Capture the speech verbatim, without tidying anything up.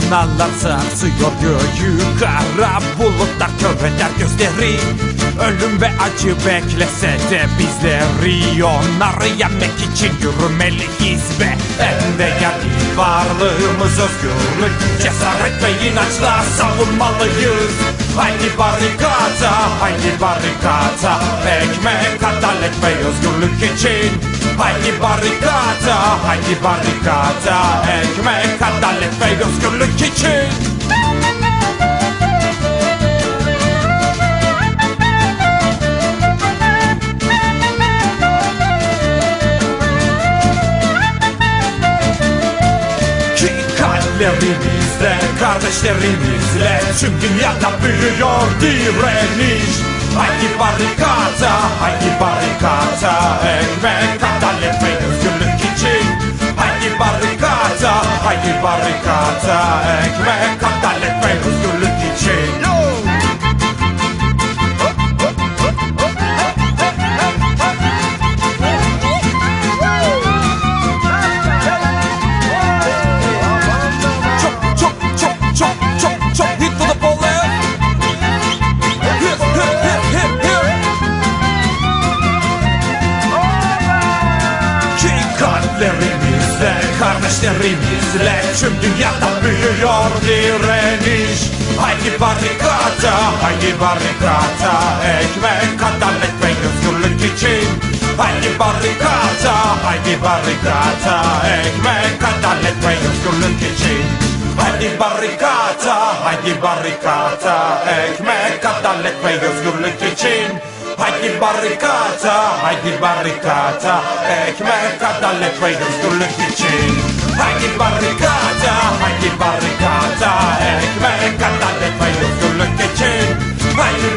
Fırtınalar sarsıyor göğü, kara bulutlar kör eder gözleri. Ölüm ve acı beklese de bizleri, onları yenmek için yürümeliyiz ve en değerli varlığımız özgürlük. Cesaret ve inançla savunmalıyız. Haydi barikata, haydi barikata, ekmek, adalet ve özgürlük için. Haydi barikata, haydi barikata, ekmek, adalet ve özgürlük için. Kalplerimizle, kardeşlerimizle tüm dünyada büyüyor direniş. Haydi barikata, haydi barikata, ekmek, adalet ve özgürlük için. Haydi barikata, haydi barikata, ekmek, adalet ve özgürlük için. Kalplerimizle, kardeşlerimizle tüm dünyada büyüyor direniş. Haydi barikata, haydi barikata, ekmek, adalet ve özgürlük için. Haydi barikata, haydi barikata, ekmek, adalet ve özgürlük için. Haydi barikata, haydi barikata, ekmek, adalet ve özgürlük için. Haydi barikata, haydi barikata, ekmek, adalet ve özgürlük için. Haydi barikata, haydi barikata, ekmek, adalet ve özgürlük için. Haydi